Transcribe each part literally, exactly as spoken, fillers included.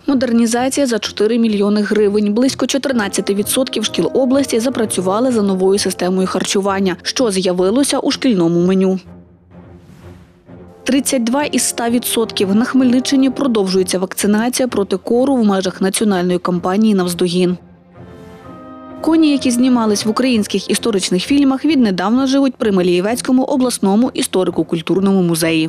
Модернізація за чотири мільйони гривень. Близько чотирнадцять відсотків шкіл області запрацювали за новою системою харчування, що з'явилося у шкільному меню. тридцять два із ста відсотків. На Хмельниччині продовжується вакцинація проти кору в межах національної кампанії «Навздогін». Коні, які знімались в українських історичних фільмах, віднедавна живуть при Малієвецькому обласному історико-культурному музеї.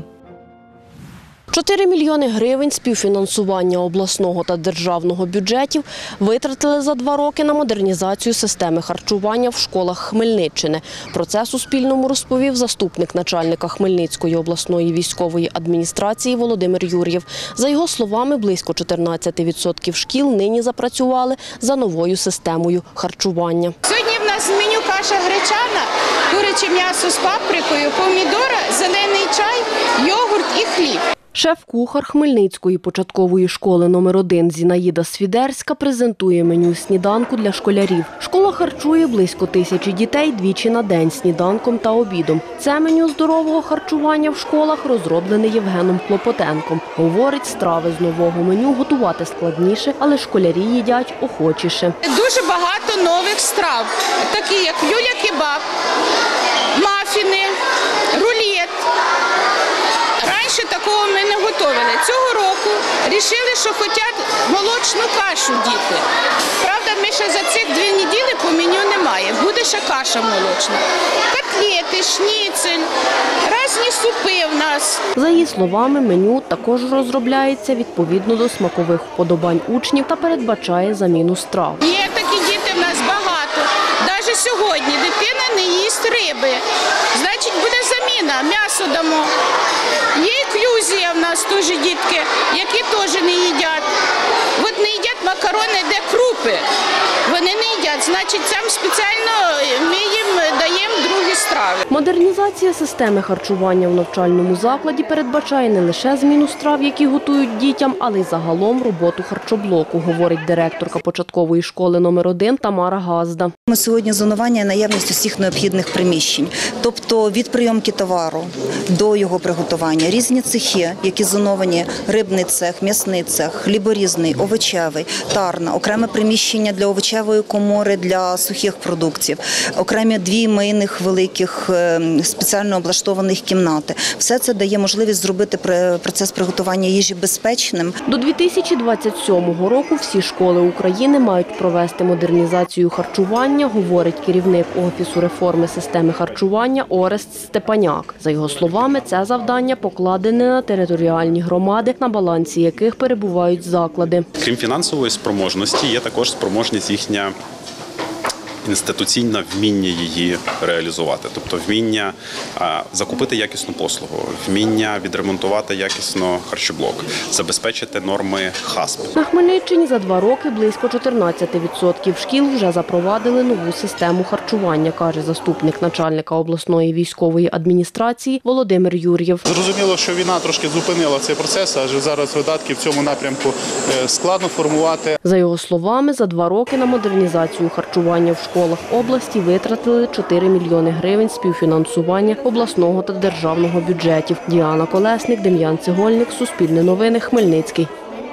чотири мільйони гривень співфінансування обласного та державного бюджетів витратили за два роки на модернізацію системи харчування в школах Хмельниччини. Про це Суспільному розповів заступник начальника Хмельницької обласної військової адміністрації Володимир Юр'єв. За його словами, близько чотирнадцять відсотків шкіл нині запрацювали за новою системою харчування. Сьогодні в нас в меню каша гречана, куряче м'ясо з паприкою, помідора, зелений чай, йогурт і хліб. Шеф-кухар Хмельницької початкової школи номер один Зінаїда Свідерська презентує меню сніданку для школярів. Школа харчує близько тисячі дітей двічі на день сніданком та обідом. Це меню здорового харчування в школах розроблене Євгеном Клопотенком. Говорить, страви з нового меню готувати складніше, але школярі їдять охочіше. Дуже багато нових страв, такі як люля-кебаб, мафіни, рулет. Раніше такого ми не готували. Цього року вирішили, що хочуть молочну кашу діти. Правда, ми ще за цих дві неділі по меню немає. Буде ще каша молочна. Котлети, шніцель, різні супи в нас. За її словами, меню також розробляється відповідно до смакових вподобань учнів та передбачає заміну страв. Є такі діти в нас багато. Навіть сьогодні дитина не їсть риби. Значить, буде заміна, м'ясо дамо. Є інклюзія в нас теж дітки, які теж не їдять. От не їдять макарони, де крупи. Вони не їдять, значить, там спеціально ми їм даємо другі страви. Модернізація системи харчування в навчальному закладі передбачає не лише зміну страв, які готують дітям, але й загалом роботу харчоблоку, говорить директорка початкової школи номер один Тамара Газда. Ми сьогодні зонування наявність усіх необхідних приміщень, тобто від прийомки товару до його приготування. Різні цехи, які зоновані: рибний цех, м'ясний цех, хліборізний, овочевий, тарна, окреме приміщення для овочевої комори для сухих продуктів, окремі дві мийних великих спеціально облаштованих кімнати. Все це дає можливість зробити процес приготування їжі безпечним. До дві тисячі двадцять сьомого року всі школи України мають провести модернізацію харчування, говорить керівник Офісу реформи системи харчування Орест Степаняк. За його словами, це завдання покладене на територіальні громади, на балансі яких перебувають заклади. Крім фінансової спроможності, є також спроможність їхня інституційне вміння її реалізувати, тобто вміння а, закупити якісну послугу, вміння відремонтувати якісно харчоблок, забезпечити норми хасп. На Хмельниччині за два роки близько чотирнадцять відсотків шкіл вже запровадили нову систему харчування, каже заступник начальника обласної військової адміністрації Володимир Юр'єв. Зрозуміло, що війна трошки зупинила цей процес, адже зараз видатки в цьому напрямку складно формувати. За його словами, за два роки на модернізацію харчування в школах В школах області витратили чотири мільйони гривень співфінансування обласного та державного бюджетів. Діана Колесник, Дем'ян Цегольник, Суспільне новини, Хмельницький.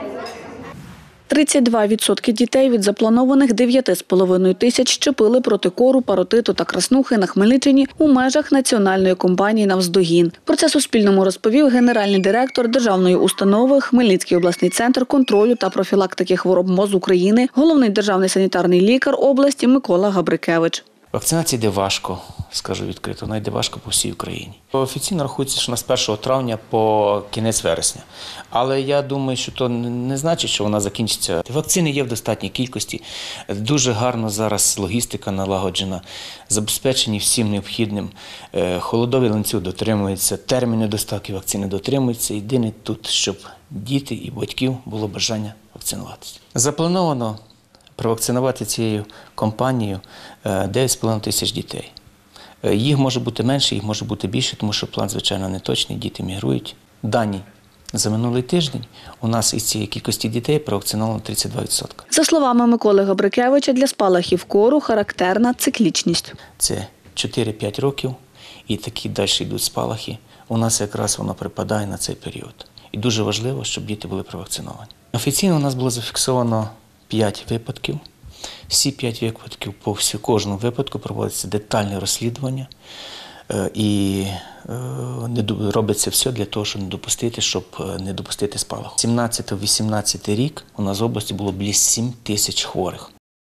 тридцять два відсотки дітей від запланованих дев'яти з половиною тисяч щепили проти кору, паротиту та краснухи на Хмельниччині у межах національної кампанії «Навздогін». Про це Суспільному розповів генеральний директор державної установи Хмельницький обласний центр контролю та профілактики хвороб МОЗ України, головний державний санітарний лікар області Микола Габрикевич. Вакцинація йде важко, скажу відкрито, вона йде важко по всій Україні. Офіційно рахується, що у нас з першого травня по кінець вересня. Але я думаю, що то не значить, що вона закінчиться. Вакцини є в достатній кількості, дуже гарно зараз логістика налагоджена, забезпечені всім необхідним. Холодовий ланцюг дотримується, терміни доставки вакцини дотримуються. Єдине тут, щоб діти і батьків було бажання вакцинуватися. Заплановано провакцинувати цією кампанією дев'ять з половиною тисяч дітей. Їх може бути менше, їх може бути більше, тому що план, звичайно, не точний, діти мігрують. Дані за минулий тиждень у нас із цієї кількості дітей провакциновано тридцять два відсотки. За словами Миколи Габрикевича, для спалахів кору характерна циклічність. Це чотири-п'ять років і такі далі йдуть спалахи. У нас якраз воно припадає на цей період. І дуже важливо, щоб діти були провакциновані. Офіційно у нас було зафіксовано п'ять випадків. Всі п'ять випадків, по всі, кожному випадку проводиться детальне розслідування е, і е, не ду- робиться все для того, щоб не допустити, щоб е, не допустити спалаху. сімнадцятий-вісімнадцятий рік у нас в області було близько сім тисяч хворих.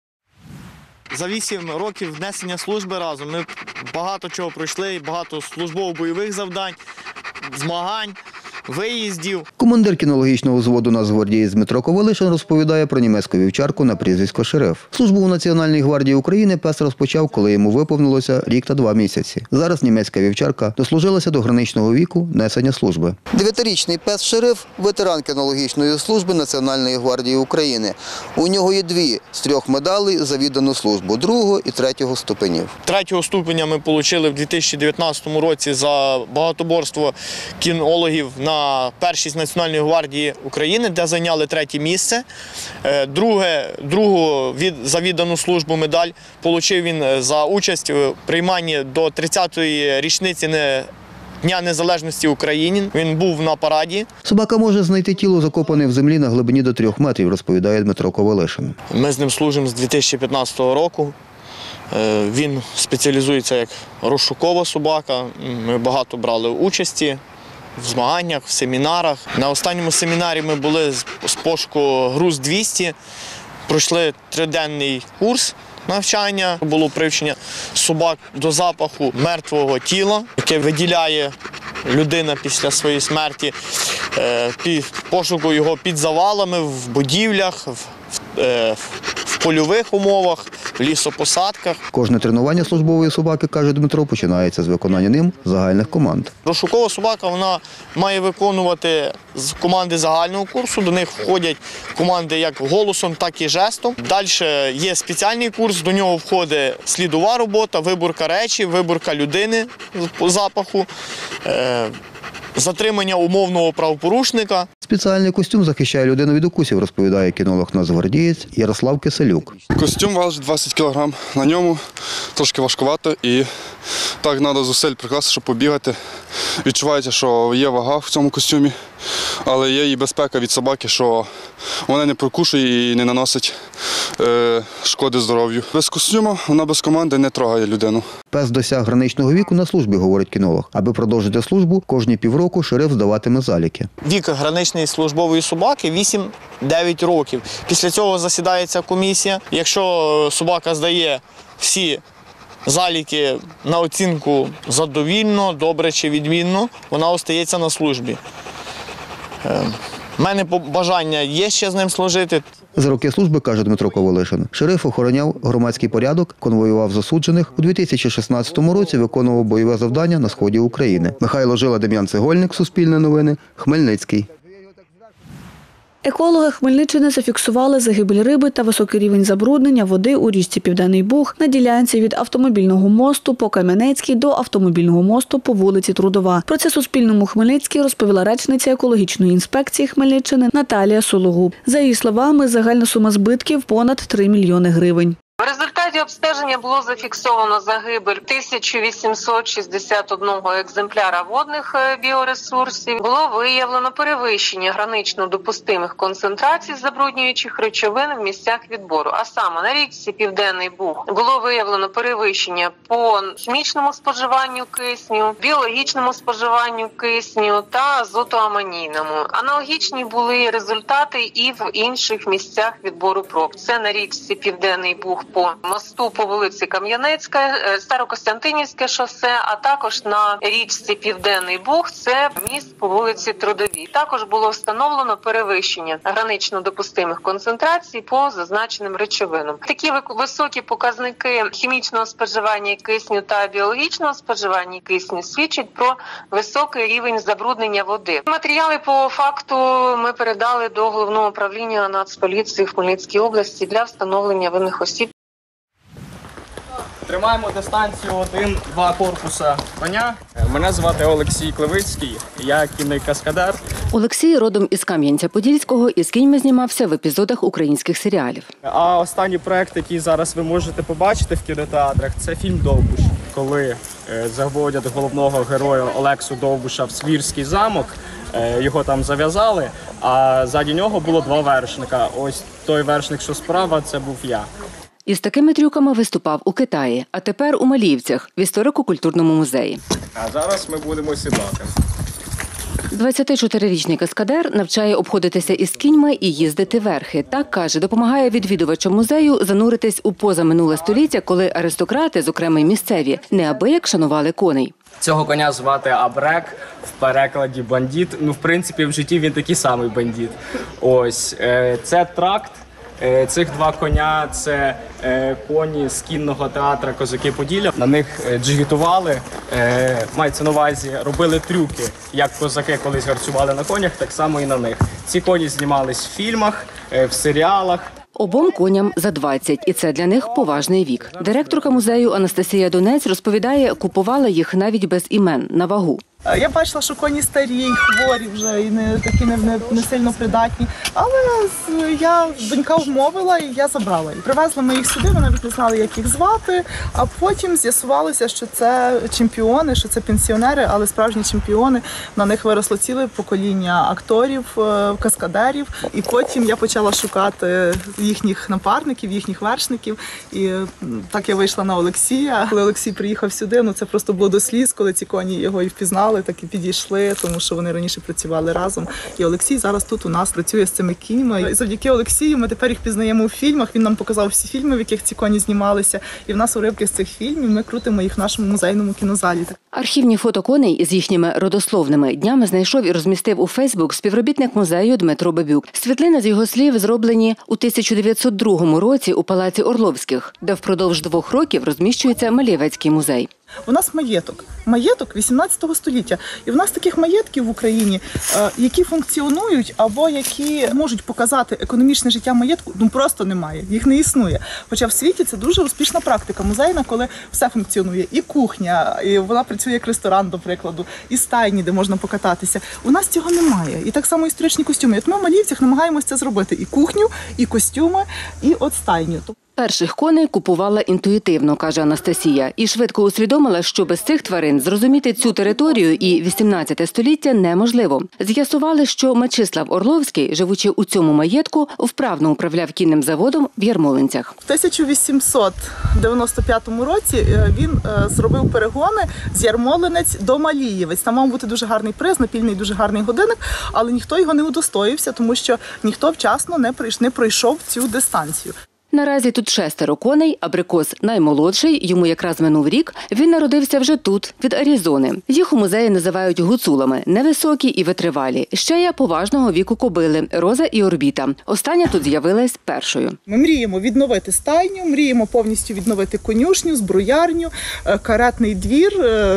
За вісім років несення служби разом ми багато чого пройшли, багато службово-бойових завдань, змагань, виїздів. Командир кінологічного взводу Нацгвардієць Дмитро Ковалишин розповідає про німецьку вівчарку на прізвисько Шериф. Службу у Національній гвардії України пес розпочав, коли йому виповнилося рік та два місяці. Зараз німецька вівчарка дослужилася до граничного віку несення служби. Дев'ятирічний пес Шериф – ветеран кінологічної служби Національної гвардії України. У нього є дві з трьох медалей за віддану службу – другого і третього ступенів. Третього ступеня ми отримали в дві тисячі дев'ятнадцятому році за багатоборство кінологів на першість Національної гвардії України, де зайняли третє місце. Друге, другу від, за віддану службу медаль отримав він за участь в прийманні до тридцятої річниці не Дня Незалежності України. Він був на параді. Собака може знайти тіло, закопане в землі на глибині до трьох метрів, розповідає Дмитро Ковалишин. Ми з ним служимо з дві тисячі п'ятнадцятого року. Він спеціалізується як розшукова собака. Ми багато брали участі в змаганнях, в семінарах. На останньому семінарі ми були з пошуку груз двісті, пройшли триденний курс навчання. Було привчення собак до запаху мертвого тіла, яке виділяє людина після своєї смерті, пошуку його під завалами, в будівлях, в польових умовах, в лісопосадках. Кожне тренування службової собаки, каже Дмитро, починається з виконання ним загальних команд. Розшукова собака вона має виконувати з команди загального курсу. До них входять команди як голосом, так і жестом. Далі є спеціальний курс, до нього входить слідова робота, виборка речі, виборка людини по запаху, затримання умовного правопорушника. Спеціальний костюм захищає людину від укусів, розповідає кінолог Нацгвардієць Ярослав Киселюк. Костюм важить двадцять кілограм, на ньому трошки важкувато і так треба зусиль прикласти, щоб побігати. Відчувається, що є вага в цьому костюмі, але є і безпека від собаки, що вона не прокушує і не наносить е, шкоди здоров'ю. Без костюму вона без команди не трогає людину. Пес досяг граничного віку на службі, говорить кінолог. Аби продовжити службу, кожні півроку Шериф здаватиме заліки. Вік граничної службової собаки вісім-дев'ять років. Після цього засідається комісія. Якщо собака здає всі заліки на оцінку задовільно, добре чи відмінно, вона остається на службі. У мене бажання є ще з ним служити. За роки служби, каже Дмитро Ковалишин, Шериф охороняв громадський порядок, конвоював засуджених. У дві тисячі шістнадцятому році виконував бойове завдання на сході України. Михайло Жила, Дем'ян Цегольник, Суспільне новини, Хмельницький. Екологи Хмельниччини зафіксували загибель риби та високий рівень забруднення води у річці Південний Буг на ділянці від автомобільного мосту по Кам'янецькій до автомобільного мосту по вулиці Трудова. Про це Суспільному Хмельницький розповіла речниця екологічної інспекції Хмельниччини Наталія Сологуб. За її словами, загальна сума збитків – понад три мільйони гривень. В результаті обстеження було зафіксовано загибель тисяча вісімсот шістдесят одного екземпляра водних біоресурсів. Було виявлено перевищення гранично допустимих концентрацій забруднюючих речовин в місцях відбору. А саме на річці Південний Буг було виявлено перевищення по хімічному споживанню кисню, біологічному споживанню кисню та азотоамонійному. Аналогічні були результати і в інших місцях відбору проб. Це на річці Південний Буг по мосту по вулиці Кам'янецька, Старокостянтинівське шосе, а також на річці Південний Буг, це міст по вулиці Трудовій. Також було встановлено перевищення гранично допустимих концентрацій по зазначеним речовинам. Такі високі показники хімічного споживання кисню та біологічного споживання кисню свідчать про високий рівень забруднення води. Матеріали по факту ми передали до Головного управління Нацполіції в Хмельницькій області для встановлення винних осіб. Тримаємо дистанцію один-два корпуса коня. Мене звати Олексій Клевицький, я кінний каскадер. Олексій родом із Кам'янця-Подільського, і з кіньми знімався в епізодах українських серіалів. А останній проект, який зараз ви можете побачити в кінотеатрах, це фільм «Довбуш». коли заводять головного героя Олексу Довбуша в Свірський замок, його там зав'язали, а ззаді нього було два вершника. Ось той вершник, що справа, це був я. Із такими трюками виступав у Китаї, а тепер у Маліївцях в історико-культурному музеї. А зараз ми будемо сідати. двадцятичотирирічний каскадер навчає обходитися із кіньми і їздити верхи. Так, каже, допомагає відвідувачам музею зануритись у позаминуле століття, коли аристократи, зокрема й місцеві, неабияк шанували коней. Цього коня звати Абрек, в перекладі бандит. Ну, в принципі, в житті він такий самий бандит. Ось, це тракт. Цих два коня – це коні з кінного театру «Козаки Поділля». На них джигітували, мається на увазі, робили трюки. Як козаки колись гарцювали на конях, так само і на них. Ці коні знімались в фільмах, в серіалах. Обом коням за двадцять, і це для них поважний вік. Директорка музею Анастасія Донець розповідає, купувала їх навіть без імен, на вагу. Я бачила, що коні старі, хворі вже і не такі не, не, не сильно придатні. Але я донька вмовила і я забрала. І привезли ми їх сюди, ми навіть не знали, як їх звати. А потім з'ясувалося, що це чемпіони, що це пенсіонери, але справжні чемпіони. На них виросло ціле покоління акторів, каскадерів. І потім я почала шукати їхніх напарників, їхніх вершників. І так я вийшла на Олексія. Коли Олексій приїхав сюди, ну це просто було до сліз, коли ці коні його і впізнали. Так і підійшли, тому що вони раніше працювали разом. І Олексій зараз тут у нас працює з цими кіньми. І завдяки Олексію ми тепер їх пізнаємо у фільмах. Він нам показав всі фільми, в яких ці коні знімалися. І в нас уривки з цих фільмів, ми крутимо їх в нашому музейному кінозалі. Архівні фото коней з їхніми родословними днями знайшов і розмістив у Фейсбук співробітник музею Дмитро Бабюк. Світлини, з його слів, зроблені у тисяча дев'ятсот другому році у Палаці Орловських, де впродовж двох років розміщується Малієвецький музей. У нас маєток. Маєток вісімнадцятого століття. І в нас таких маєтків в Україні, які функціонують або які можуть показати економічне життя маєтку, ну просто немає. Їх не існує. Хоча в світі це дуже успішна практика музейна, коли все функціонує. І кухня, і вона працює як ресторан, до прикладу, і стайні, де можна покататися. У нас цього немає. І так само історичні костюми. От ми в Маліївцях намагаємося це зробити. І кухню, і костюми, і от стайню. Перших коней купувала інтуїтивно, каже Анастасія, і швидко усвідомила, що без цих тварин зрозуміти цю територію і вісімнадцяте століття неможливо. З'ясували, що Мечислав Орловський, живучи у цьому маєтку, вправно управляв кінним заводом в Ярмолинцях. В тисяча вісімсот дев'яносто п'ятому році він зробив перегони з Ярмолинець до Малієвець. Там мав бути дуже гарний приз, напільний дуже гарний годинник, але ніхто його не удостоївся, тому що ніхто вчасно не пройшов цю дистанцію. Наразі тут шестеро коней, Абрикос наймолодший, йому якраз минув рік, він народився вже тут, від Аризони. Їх у музеї називають гуцулами, невисокі і витривалі. Ще є поважного віку кобили – Роза і Орбіта. Остання тут з'явилась першою. Ми мріємо відновити стайню, мріємо повністю відновити конюшню, зброярню, каретний двір,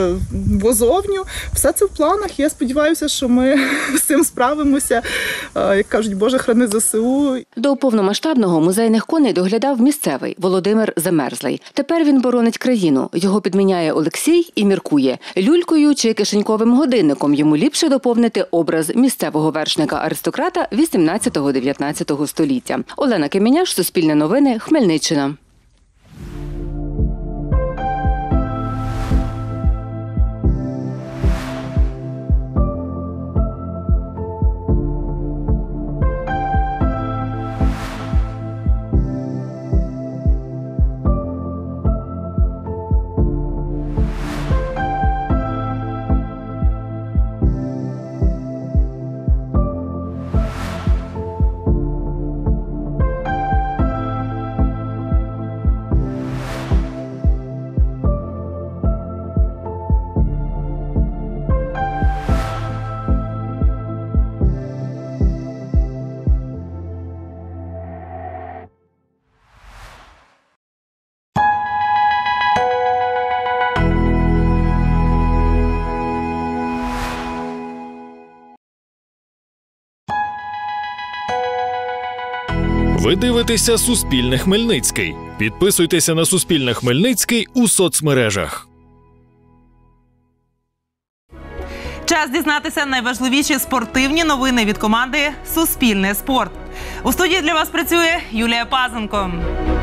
возовню. Все це в планах. Я сподіваюся, що ми з цим справимося. Як кажуть, Боже, храни ЗСУ. До повномасштабного музейних коней доглядав місцевий Володимир Замерзлий. Тепер він боронить країну. Його підміняє Олексій і міркує. Люлькою чи кишеньковим годинником йому ліпше доповнити образ місцевого вершника-аристократа вісімнадцятого-дев'ятнадцятого століття. Олена Кеміняш, Суспільне новини, Хмельниччина. Ви дивитеся Суспільне Хмельницький. Підписуйтеся на Суспільне Хмельницький у соцмережах. Час дізнатися найважливіші спортивні новини від команди «Суспільне спорт». У студії для вас працює Юлія Пазенко.